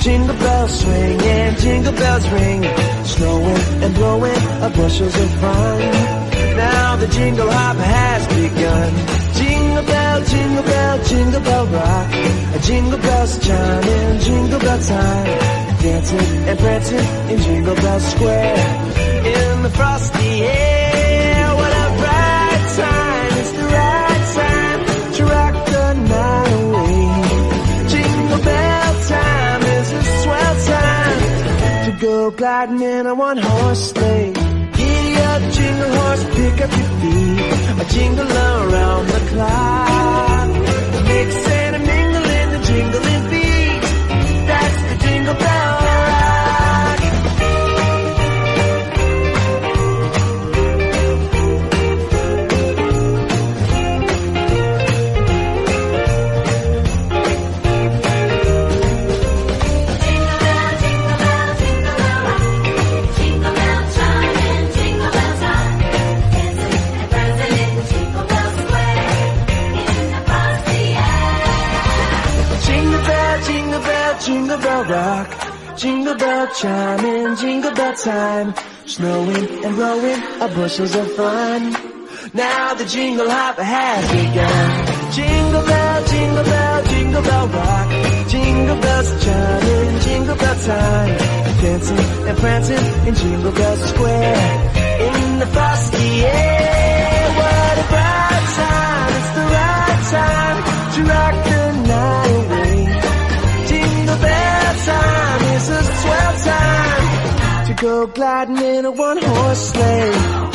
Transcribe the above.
Jingle bells swing and jingle bells ring, snowing and blowing bushels of fun. Now the jingle hop has begun. Jingle bell, jingle bell, jingle bell rock. Jingle bells chiming, jingle bell time. Dancing and prancing in Jingle Bell Square. In the frosty air, what a bright time. It's the right time to rock the night away. Jingle bell time is a swell time to go gliding in a one-horse sleigh. Giddy up, jingle horse, pick up your feet. A jingle around the clock. Mix and a mingle in the jingling beat. That's the Jingle Bell Rock. Jingle bell rock, jingle bell chime in jingle bell time, snowing and blowing bushels of fun. Now the jingle hop has begun. Jingle bell, jingle bell, jingle bell rock, jingle bells chime in jingle bell time, dancing and prancing in Jingle Bell Square. In the frosty air, what a bright time! It's the right time to rock the night away. Jingle bell time is a swell time to go gliding in a one-horse sleigh.